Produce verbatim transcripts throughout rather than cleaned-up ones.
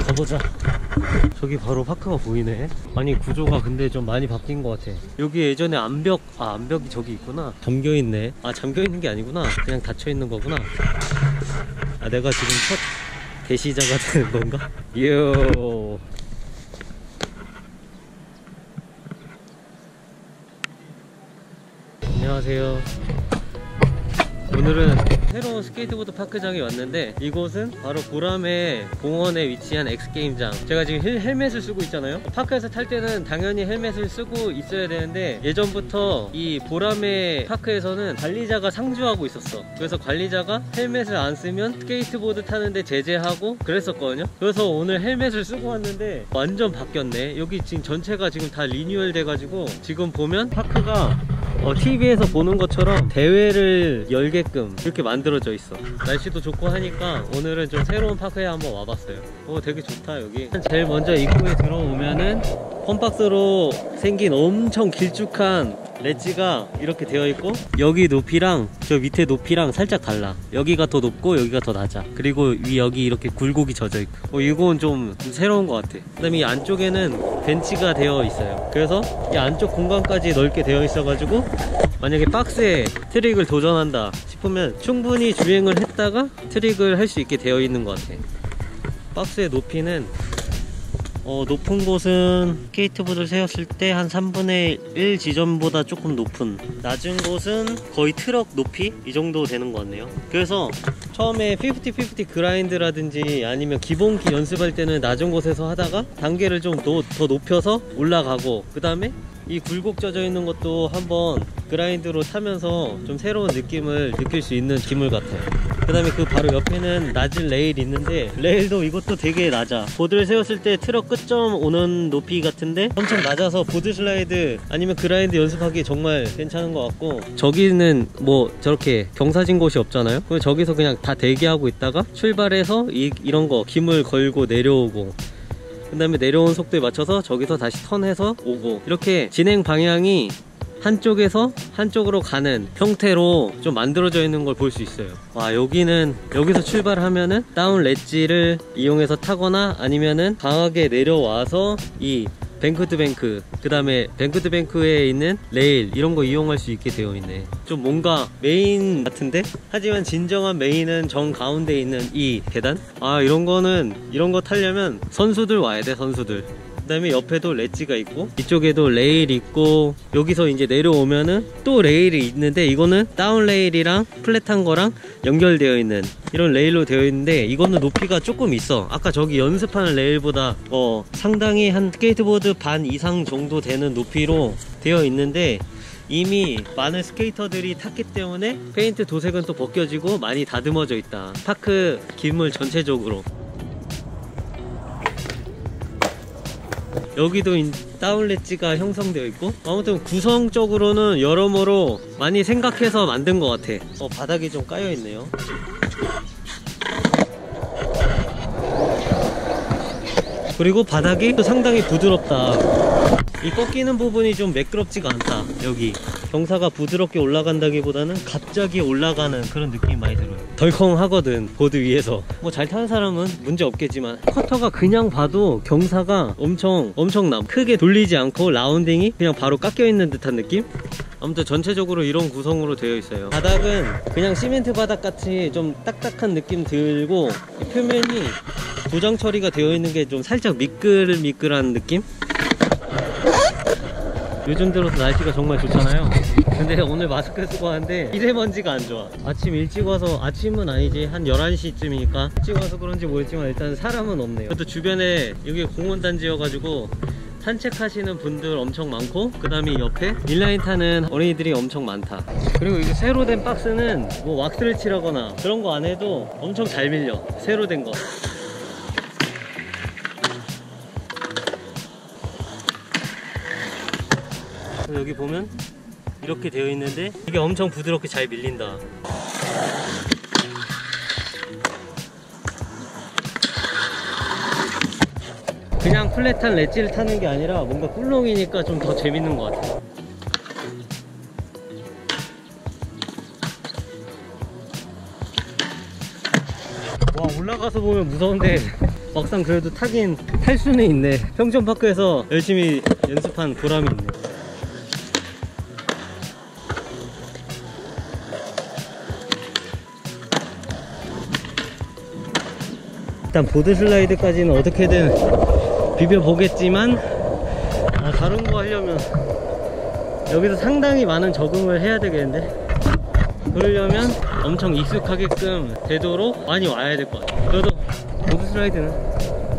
가보자. 저기 바로 파크가 보이네. 아니 구조가 근데 좀 많이 바뀐 것 같아. 여기 예전에 암벽, 아 암벽이 저기 있구나. 잠겨있네. 아 잠겨있는 게 아니구나. 그냥 닫혀있는 거구나. 아 내가 지금 첫 대시자가 되는 건가? 요. 안녕하세요. 오늘은 새로운 스케이트보드 파크장에 왔는데, 이곳은 바로 보람의 공원에 위치한 엑스게임장. 제가 지금 헬, 헬멧을 쓰고 있잖아요. 파크에서 탈 때는 당연히 헬멧을 쓰고 있어야 되는데, 예전부터 이 보람의 파크에서는 관리자가 상주하고 있었어. 그래서 관리자가 헬멧을 안 쓰면 스케이트보드 타는데 제재하고 그랬었거든요. 그래서 오늘 헬멧을 쓰고 왔는데 완전 바뀌었네. 여기 지금 전체가 지금 다 리뉴얼 돼가지고, 지금 보면 파크가 어, 티비에서 보는 것처럼 대회를 열게끔 이렇게 만들어져 있어. 날씨도 좋고 하니까 오늘은 좀 새로운 파크에 한번 와봤어요. 오, 되게 좋다 여기. 제일 먼저 입구에 들어오면은 펌박스로 생긴 엄청 길쭉한 렛지가 이렇게 되어 있고, 여기 높이랑 저 밑에 높이랑 살짝 달라. 여기가 더 높고 여기가 더 낮아. 그리고 위 여기 이렇게 굴곡이 젖어 있고. 어, 이건 좀 새로운 것 같아. 그 다음에 이 안쪽에는 벤치가 되어 있어요. 그래서 이 안쪽 공간까지 넓게 되어 있어 가지고 만약에 박스에 트릭을 도전한다 싶으면 충분히 주행을 했다가 트릭을 할 수 있게 되어 있는 것 같아. 박스의 높이는 어, 높은 곳은 스케이트보드를 세웠을 때 한 삼분의 일 지점보다 조금 높은, 낮은 곳은 거의 트럭 높이? 이 정도 되는 것 같네요. 그래서 처음에 피프티 피프티 그라인드라든지 아니면 기본기 연습할 때는 낮은 곳에서 하다가 단계를 좀 더 높여서 올라가고, 그 다음에 이 굴곡 젖어 있는 것도 한번 그라인드로 타면서 좀 새로운 느낌을 느낄 수 있는 기물 같아요. 그 다음에 그 바로 옆에는 낮은 레일이 있는데, 레일도 이것도 되게 낮아. 보드를 세웠을 때 트럭 끝점 오는 높이 같은데 엄청 낮아서 보드 슬라이드 아니면 그라인드 연습하기 정말 괜찮은 것 같고, 저기는 뭐 저렇게 경사진 곳이 없잖아요. 그래서 저기서 그냥 다 대기하고 있다가 출발해서 이, 이런 거 기물 걸고 내려오고, 그 다음에 내려온 속도에 맞춰서 저기서 다시 턴해서 오고, 이렇게 진행 방향이 한쪽에서 한쪽으로 가는 형태로 좀 만들어져 있는 걸 볼 수 있어요. 와, 여기는 여기서 출발하면은 다운 렛지를 이용해서 타거나 아니면은 강하게 내려와서 이 뱅크 투 뱅크, 그 다음에 뱅크 투 뱅크에 있는 레일 이런 거 이용할 수 있게 되어 있네. 좀 뭔가 메인 같은데? 하지만 진정한 메인은 정 가운데 있는 이 계단? 아, 이런 거는 이런 거 타려면 선수들 와야 돼, 선수들. 그 다음에 옆에도 렛지가 있고 이쪽에도 레일 있고, 여기서 이제 내려오면은 또 레일이 있는데, 이거는 다운 레일이랑 플랫한 거랑 연결되어 있는 이런 레일로 되어 있는데, 이거는 높이가 조금 있어. 아까 저기 연습하는 레일보다 어 상당히 한 스케이트보드 반 이상 정도 되는 높이로 되어 있는데, 이미 많은 스케이터들이 탔기 때문에 페인트 도색은 또 벗겨지고 많이 다듬어져 있다. 파크 기물 전체적으로. 여기도 다운 렛지가 형성되어 있고, 아무튼 구성적으로는 여러모로 많이 생각해서 만든 것 같아. 어, 바닥이 좀 까여 있네요. 그리고 바닥이 또 상당히 부드럽다. 이 꺾이는 부분이 좀 매끄럽지가 않다. 여기 경사가 부드럽게 올라간다기보다는 갑자기 올라가는 그런 느낌이 많이 들어요. 덜컹하거든, 보드 위에서. 뭐 잘 타는 사람은 문제 없겠지만, 커터가 그냥 봐도 경사가 엄청 엄청남. 크게 돌리지 않고 라운딩이 그냥 바로 깎여 있는 듯한 느낌? 아무튼 전체적으로 이런 구성으로 되어 있어요. 바닥은 그냥 시멘트 바닥 같이 좀 딱딱한 느낌 들고, 표면이 도장 처리가 되어 있는 게 좀 살짝 미끌미끌한 느낌? 요즘 들어서 날씨가 정말 좋잖아요. 근데 오늘 마스크 쓰고 하는데 미세먼지가 안 좋아. 아침 일찍 와서, 아침은 아니지, 한 열한 시쯤이니까 일찍 와서 그런지 모르겠지만 일단 사람은 없네요. 또 주변에 여기 공원단지여가지고 산책하시는 분들 엄청 많고, 그 다음에 옆에 인라인 타는 어린이들이 엄청 많다. 그리고 이게 새로 된 박스는 뭐 왁스를 칠하거나 그런 거 안 해도 엄청 잘 밀려. 새로 된 거. 여기 보면 이렇게 되어 있는데, 이게 엄청 부드럽게 잘 밀린다. 그냥 플랫한 렛지를 타는 게 아니라 뭔가 꿀렁이니까 좀 더 재밌는 것 같아요. 와, 올라가서 보면 무서운데 막상 그래도 타긴 탈 수는 있네. 평촌파크에서 열심히 연습한 보람이 있네. 일단 보드 슬라이드까지는 어떻게든 비벼보겠지만, 아, 다른 거 하려면 여기서 상당히 많은 적응을 해야 되겠는데, 그러려면 엄청 익숙하게끔 되도록 많이 와야 될 것 같아요. 그래도 보드 슬라이드는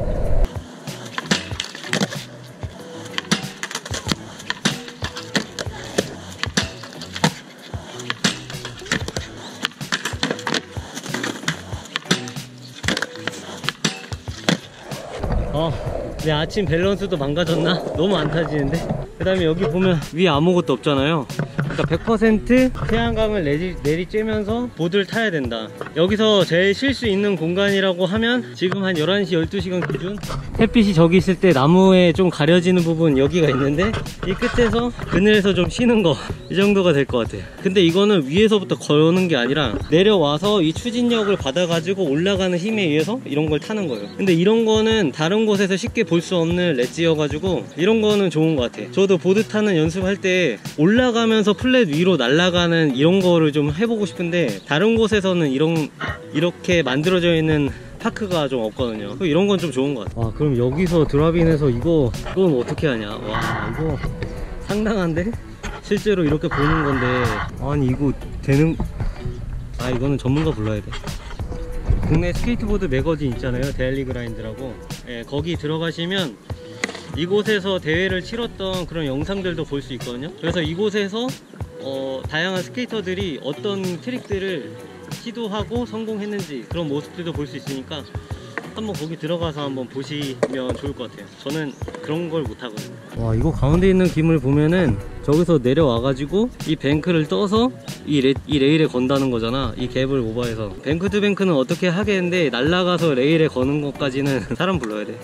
어, 내 아침 밸런스도 망가졌나? 너무 안 타지는데? 그 다음에 여기 보면 위에 아무것도 없잖아요. 그러니까 백 퍼센트 태양광을 내리, 내리쬐면서 보드를 타야 된다. 여기서 제일 쉴 수 있는 공간이라고 하면 지금 한 열한 시, 열두 시간 기준 햇빛이 저기 있을 때 나무에 좀 가려지는 부분 여기가 있는데, 이 끝에서 그늘에서 좀 쉬는 거, 이 정도가 될 것 같아요. 근데 이거는 위에서부터 거는 게 아니라 내려와서 이 추진력을 받아가지고 올라가는 힘에 의해서 이런 걸 타는 거예요. 근데 이런 거는 다른 곳에서 쉽게 볼 수 없는 렛지여가지고 이런 거는 좋은 것 같아요. 저도 보드 타는 연습할 때 올라가면서 플랫 위로 날아가는 이런 거를 좀 해보고 싶은데, 다른 곳에서는 이런 이렇게 만들어져 있는 파크가 좀 없거든요. 이런 건 좀 좋은 것 같아요. 와, 그럼 여기서 드랍인해서 이거 이건 어떻게 하냐. 와, 이거 상당한데? 실제로 이렇게 보는 건데, 아니 이거 되는, 아 이거는 전문가 불러야 돼. 국내 스케이트보드 매거진 있잖아요, 데일리 그라인드라고. 예, 거기 들어가시면 이곳에서 대회를 치렀던 그런 영상들도 볼 수 있거든요. 그래서 이곳에서 어, 다양한 스케이터들이 어떤 트릭들을 시도하고 성공했는지 그런 모습들도 볼 수 있으니까 한번 거기 들어가서 한번 보시면 좋을 것 같아요. 저는 그런 걸 못하거든요. 와, 이거 가운데 있는 김을 보면은 저기서 내려와 가지고 이 뱅크를 떠서 이, 레, 이 레일에 건다는 거잖아. 이 갭을 오버해서. 뱅크 투 뱅크는 어떻게 하겠는데, 날아가서 레일에 거는 것까지는 사람 불러야 돼.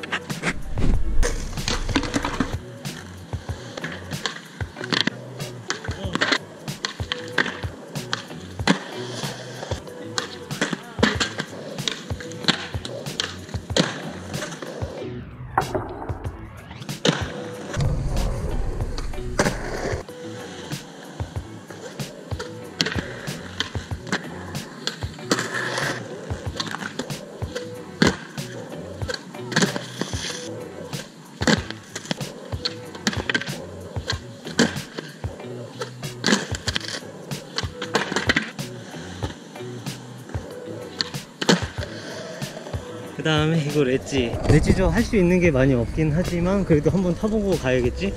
그 다음에 이거 렛지. 렛지도 할 수 있는 게 많이 없긴 하지만 그래도 한번 타보고 가야겠지?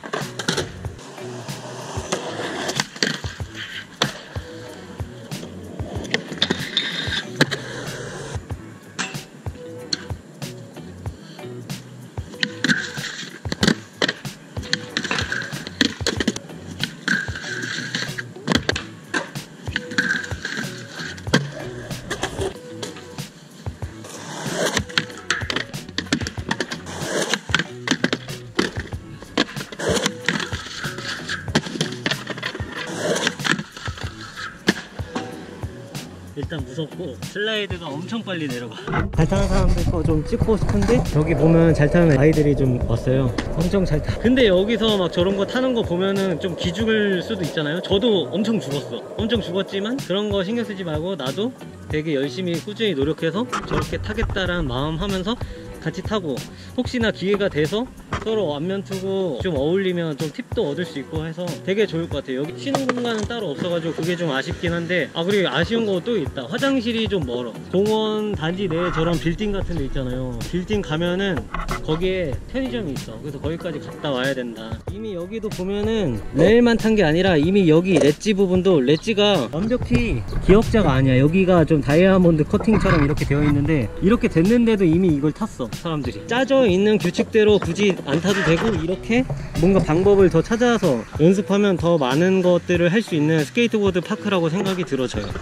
일단 무섭고 슬라이드가 엄청 빨리 내려가. 잘 타는 사람들 거 좀 찍고 싶은데, 여기 보면 잘 타는 아이들이 좀 왔어요. 엄청 잘 타. 근데 여기서 막 저런 거 타는 거 보면은 좀 기죽을 수도 있잖아요. 저도 엄청 죽었어. 엄청 죽었지만 그런 거 신경 쓰지 말고 나도 되게 열심히 꾸준히 노력해서 저렇게 타겠다라는 마음 하면서 같이 타고, 혹시나 기회가 돼서 서로 안면 투고 좀 어울리면 좀 팁도 얻을 수 있고 해서 되게 좋을 것 같아요. 여기 쉬는 공간은 따로 없어가지고 그게 좀 아쉽긴 한데, 아 그리고 아쉬운 거 또 있다. 화장실이 좀 멀어. 공원 단지 내에 저런 빌딩 같은 데 있잖아요. 빌딩 가면은 거기에 편의점이 있어. 그래서 거기까지 갔다 와야 된다. 이미 여기도 보면은 레일만 탄 게 아니라 이미 여기 렛지 부분도, 렛지가 완벽히 기역자가 아니야. 여기가 좀 다이아몬드 커팅처럼 이렇게 되어 있는데, 이렇게 됐는데도 이미 이걸 탔어 사람들이. 짜져 있는 규칙대로 굳이 안 타도 되고, 이렇게 뭔가 방법을 더 찾아서 연습하면 더 많은 것들을 할 수 있는 스케이트보드 파크라고 생각이 들어져요.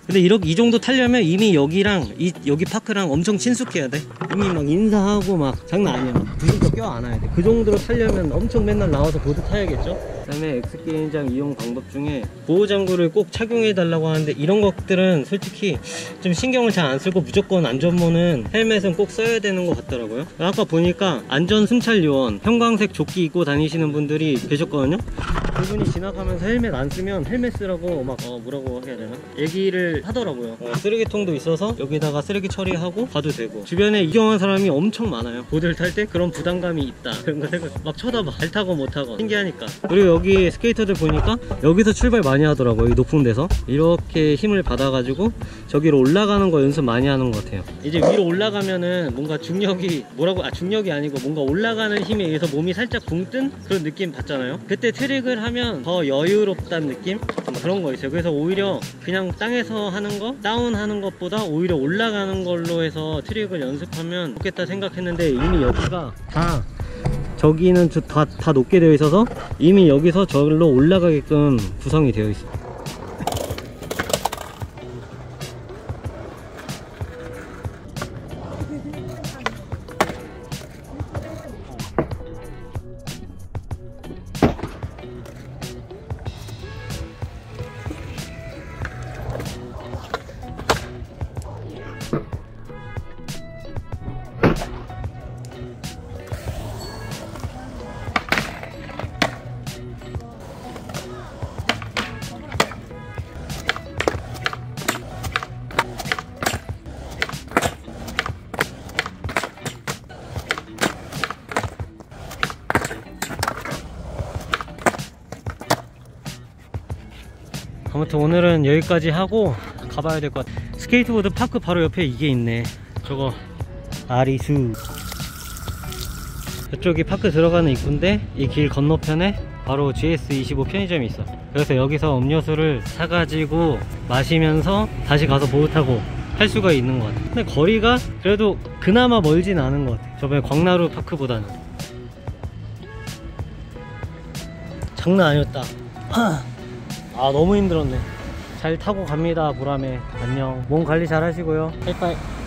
근데 이렇게 이 정도 타려면 이미 여기랑 이 여기 파크랑 엄청 친숙해야 돼. 이미 막 인사하고 막 장난 아니야. 부들떠 껴안아야 돼. 그 정도로 타려면 엄청 맨날 나와서 보드 타야겠죠. 그 다음에 엑스게임장 이용 방법 중에 보호장구를 꼭 착용해 달라고 하는데, 이런 것들은 솔직히 좀 신경을 잘 안 쓰고 무조건 안전모는 헬멧은 꼭 써야 되는 것 같더라고요. 아까 보니까 안전순찰요원 형광색 조끼 입고 다니시는 분들이 계셨거든요. 그분이 지나가면서 헬멧 안 쓰면 헬멧 쓰라고 막 어, 뭐라고 해야 되나 얘기를 하더라고요. 어, 쓰레기통도 있어서 여기다가 쓰레기 처리하고 가도 되고, 주변에 이용한 사람이 엄청 많아요. 보드를 탈 때 그런 부담감이 있다 그런 거 생각, 막 쳐다봐. 잘 타고 못 타고 신기하니까. 그리고 여기 스케이터들 보니까 여기서 출발 많이 하더라고요. 이 높은 데서 이렇게 힘을 받아가지고 저기로 올라가는 거 연습 많이 하는 것 같아요. 이제 위로 올라가면은 뭔가 중력이 뭐라고 아 중력이 아니고 뭔가 올라가는 힘에 의해서 몸이 살짝 붕 뜬 그런 느낌 받잖아요. 그때 트릭을 하면 더 여유롭다는 느낌? 뭐 그런 거 있어요. 그래서 오히려 그냥 땅에서 하는 거 다운 하는 것보다 오히려 올라가는 걸로 해서 트릭을 연습하면 좋겠다 생각했는데, 이미 여기가 다 저기는 다, 다 높게 되어 있어서 이미 여기서 저기로 올라가게끔 구성이 되어 있어요. 아무튼 오늘은 여기까지 하고 가봐야 될 것 같아. 스케이트보드 파크 바로 옆에 이게 있네. 저거 아리수. 이쪽이 파크 들어가는 입구인데 이 길 건너편에 바로 지에스 이십오 편의점이 있어. 그래서 여기서 음료수를 사가지고 마시면서 다시 가서 보드 타고 할 수가 있는 것 같아. 근데 거리가 그래도 그나마 멀진 않은 것 같아. 저번에 광나루 파크보다는. 장난 아니었다. 아 너무 힘들었네. 잘 타고 갑니다. 보람에. 안녕. 몸 관리 잘 하시고요. 빠이빠이.